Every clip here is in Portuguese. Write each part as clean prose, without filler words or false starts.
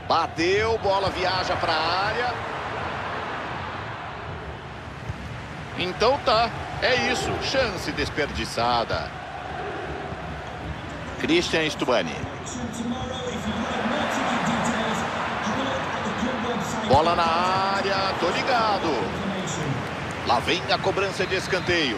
Bateu, bola viaja para a área. Então tá, é isso, chance desperdiçada. Christian Stubani. Bola na área, tô ligado. Lá vem a cobrança de escanteio.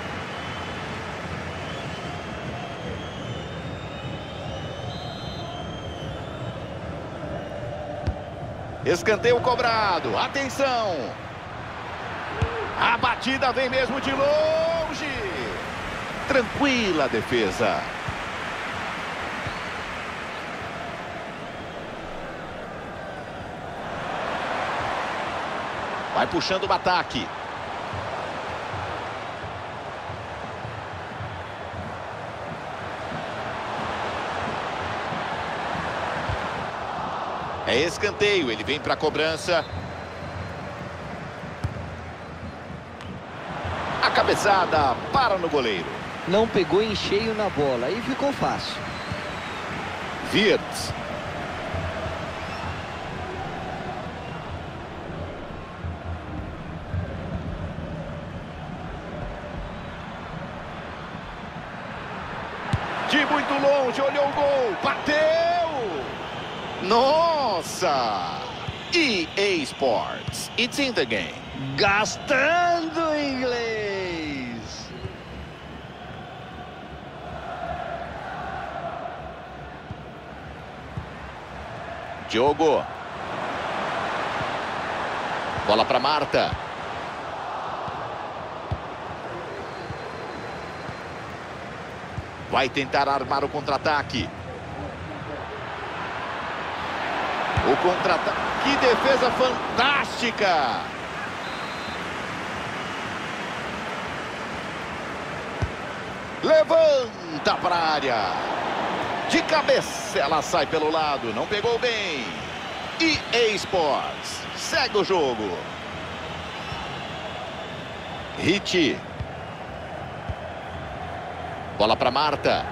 Escanteio cobrado, atenção. A batida vem mesmo de longe. Tranquila a defesa. Vai puxando o ataque. É escanteio, ele vem para a cobrança. A cabeçada para no goleiro. Não pegou em cheio na bola e ficou fácil. Wirtz. De muito longe, olhou o gol, bateu! Nossa! EA Sports, it's in the game. Gastando inglês. Diogo. Bola para Marta. Vai tentar armar o contra-ataque. O contra-ataque. Que defesa fantástica! Levanta para a área. De cabeça ela sai pelo lado. Não pegou bem. EA Sports. Segue o jogo. Hit. Bola para Marta.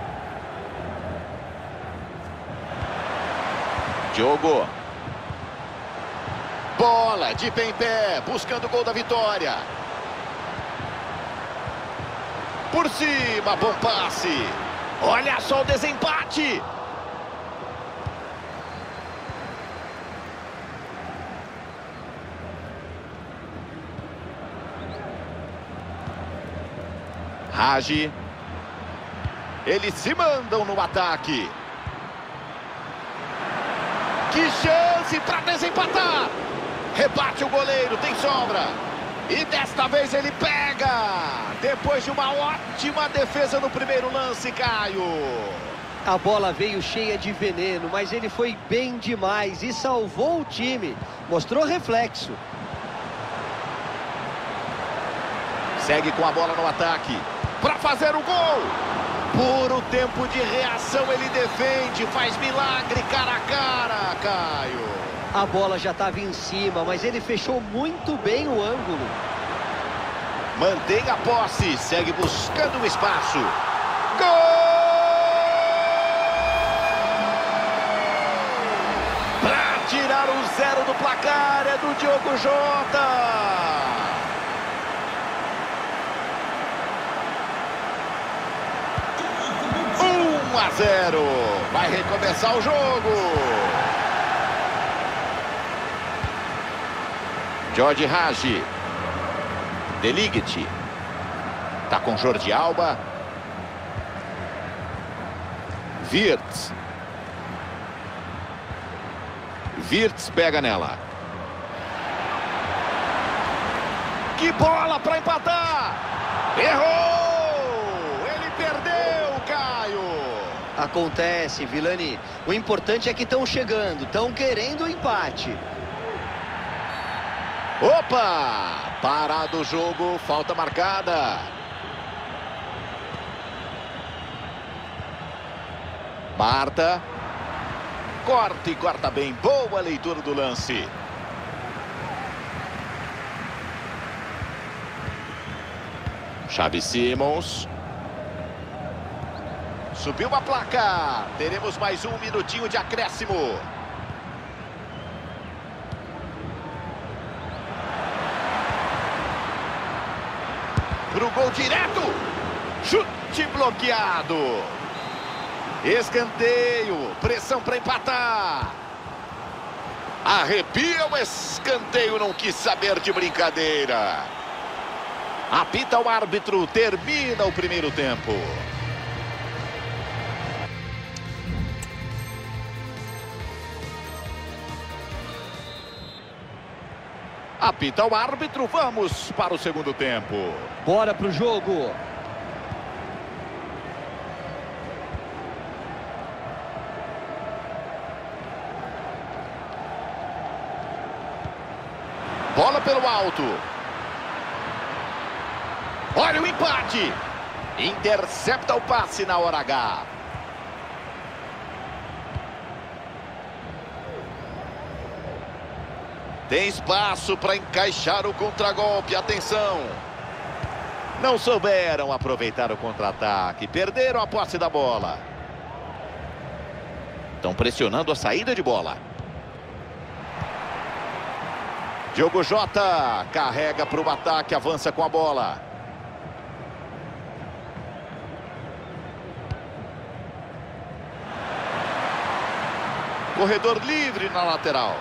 Diogo. Bola de pé em pé. Buscando o gol da vitória. Por cima, bom passe. Olha só o desempate. Ragi. Eles se mandam no ataque. Que chance para desempatar. Rebate o goleiro, tem sobra. E desta vez ele pega. Depois de uma ótima defesa no primeiro lance, Caio. A bola veio cheia de veneno, mas ele foi bem demais e salvou o time. Mostrou reflexo. Segue com a bola no ataque. Para fazer o gol. Puro tempo de reação, ele defende. Faz milagre cara a cara, Caio. A bola já estava em cima, mas ele fechou muito bem o ângulo. Mantém a posse, segue buscando o espaço. Gol! Para tirar o 0 do placar é do Diogo Jota. 1-0. Vai recomeçar o jogo. Jorge Ragi. De Ligt. Tá com Jordi Alba. Wirtz. Wirtz pega nela. Que bola para empatar. Errou. Ele perdeu, Caio. Acontece, Vilani. O importante é que estão chegando, estão querendo o empate. Opa! Parado o jogo, falta marcada. Marta. Corta e corta bem. Boa leitura do lance. Xavi Simons. Subiu a placa. Teremos mais um minutinho de acréscimo. Pro gol direto. Chute bloqueado. Escanteio. Pressão para empatar. Arrepia o escanteio. Não quis saber de brincadeira. Apita o árbitro. Termina o primeiro tempo. Apita o árbitro. Vamos para o segundo tempo. Bora pro jogo. Bola pelo alto. Olha o empate. Intercepta o passe na hora H. Tem espaço para encaixar o contragolpe. Atenção. Não souberam aproveitar o contra-ataque. Perderam a posse da bola. Estão pressionando a saída de bola. Diogo Jota carrega para o ataque, avança com a bola. Corredor livre na lateral.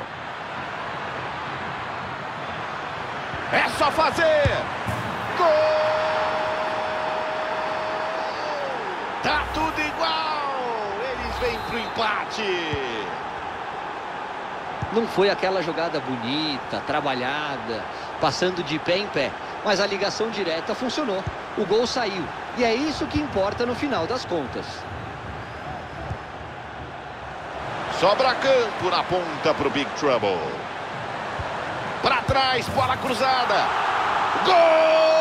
É só fazer. Gol! Tá tudo igual. Eles vêm pro empate. Não foi aquela jogada bonita, trabalhada, passando de pé em pé. Mas a ligação direta funcionou. O gol saiu. E é isso que importa no final das contas. Sobra campo na ponta pro Big Trouble. Para trás, bola cruzada. Gol!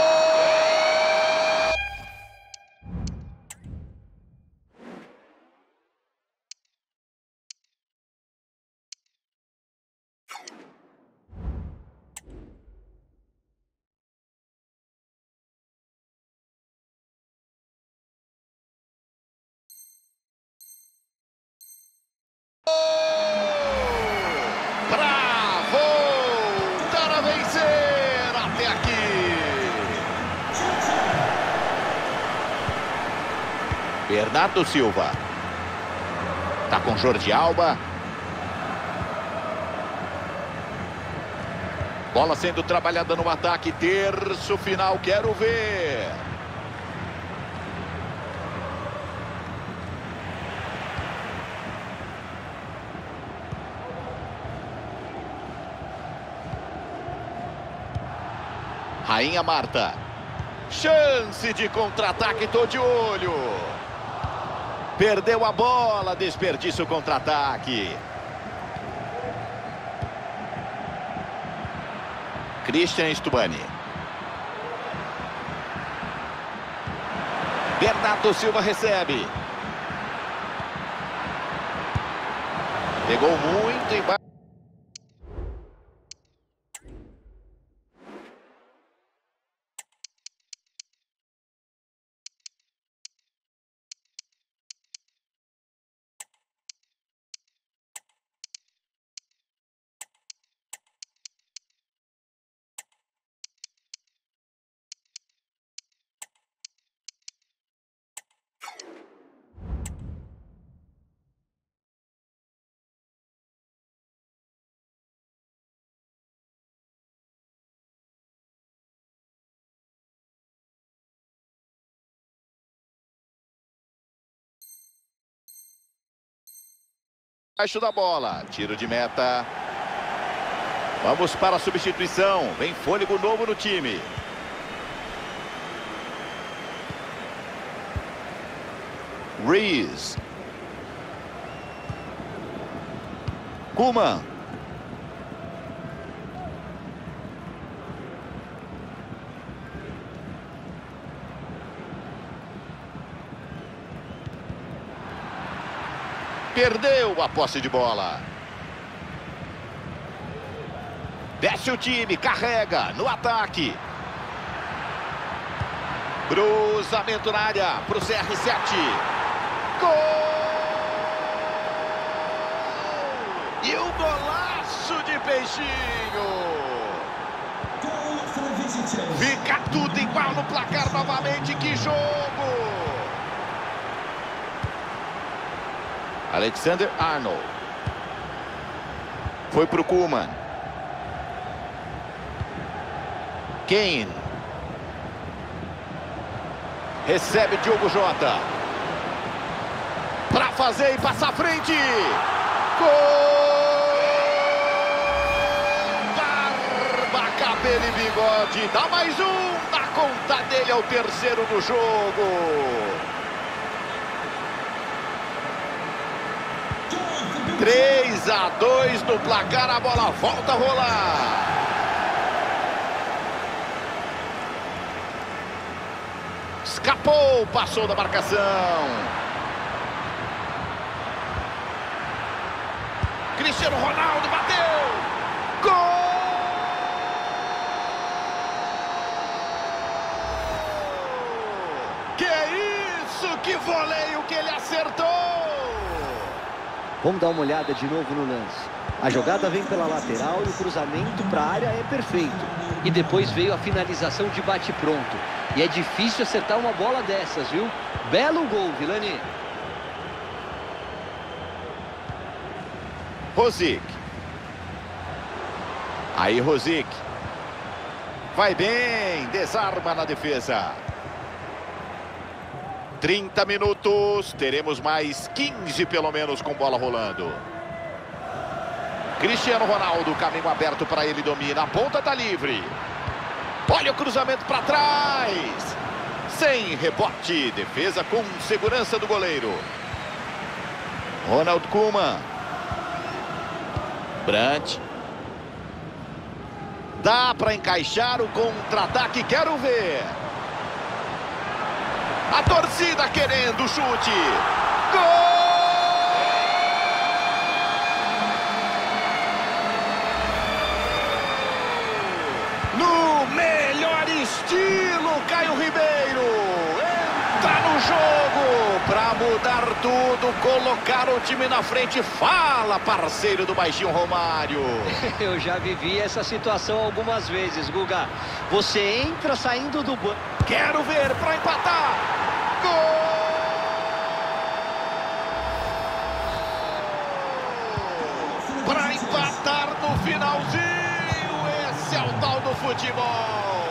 Para voltar a vencer até aqui. Bernardo Silva. Tá com Jordi Alba. Bola sendo trabalhada no ataque. Terço final, quero ver. Rainha Marta. Chance de contra-ataque, tô de olho. Perdeu a bola, desperdício o contra-ataque. Christian Stubani. Bernardo Silva recebe. Pegou muito embaixo. Baixo da bola, tiro de meta. Vamos para a substituição. Vem fôlego novo no time. Rees. Koeman. Perdeu a posse de bola. Desce o time, carrega no ataque. Cruzamento na área para o CR7. Gol! E o golaço de Peixinho. Fica tudo igual no placar novamente. Que jogo! Alexander-Arnold. Foi pro Koeman. Kane. Recebe Diogo Jota. Para fazer e passar à frente. Gol! Barba, cabelo e bigode. Dá mais um. Na conta dele é o terceiro do jogo. 3-2 no placar. A bola volta a rolar. Escapou, passou da marcação. Cristiano Ronaldo bateu. Gol! Que é isso? Que voleio que ele acertou! Vamos dar uma olhada de novo no lance. A jogada vem pela lateral e o cruzamento para a área é perfeito. E depois veio a finalização de bate-pronto. E é difícil acertar uma bola dessas, viu? Belo gol, Vilani. Rosic. Aí Rosic. Vai bem, desarma na defesa. 30 minutos, teremos mais 15 pelo menos com bola rolando. Cristiano Ronaldo, caminho aberto para ele, domina, a ponta tá livre. Olha o cruzamento para trás. Sem rebote, defesa com segurança do goleiro. Ronald Koeman. Brandt. Dá para encaixar o contra-ataque, quero ver. A torcida querendo o chute. Gol! No melhor estilo, Caio Ribeiro. Entra no jogo para mudar tudo, colocar o time na frente. Fala, parceiro do baixinho Romário. Eu já vivi essa situação algumas vezes, Guga. Você entra saindo do banco. Quero ver para empatar. Gol! Para empatar no finalzinho. Esse é o tal do futebol.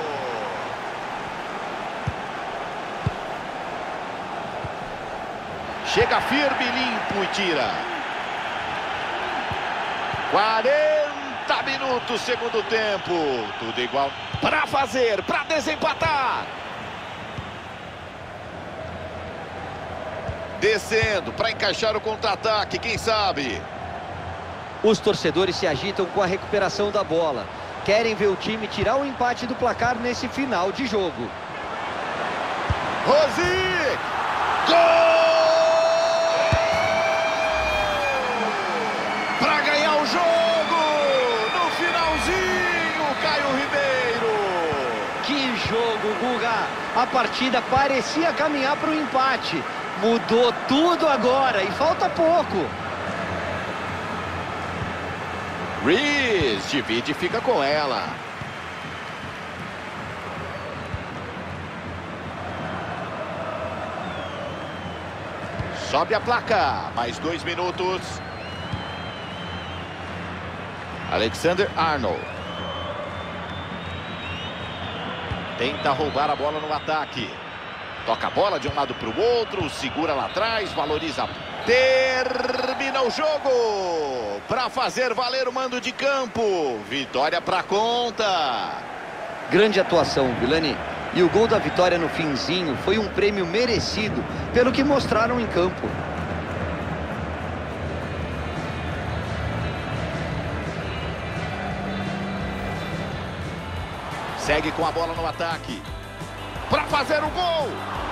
Chega firme, limpo e tira. 40 minutos, segundo tempo. Tudo igual. Para fazer, para desempatar. Descendo para encaixar o contra-ataque, quem sabe? Os torcedores se agitam com a recuperação da bola. Querem ver o time tirar o empate do placar nesse final de jogo. Rosic! Gol! Para ganhar o jogo! No finalzinho, Caio Ribeiro! Que jogo, Guga! A partida parecia caminhar para o empate. Mudou tudo agora e falta pouco. Reese divide e fica com ela. Sobe a placa. Mais 2 minutos. Alexander-Arnold. Tenta roubar a bola no ataque. Toca a bola de um lado para o outro, segura lá atrás, valoriza. Termina o jogo para fazer valer o mando de campo. Vitória para conta. Grande atuação, Vilani. E o gol da vitória no finzinho foi um prêmio merecido pelo que mostraram em campo. Segue com a bola no ataque. Para fazer o gol.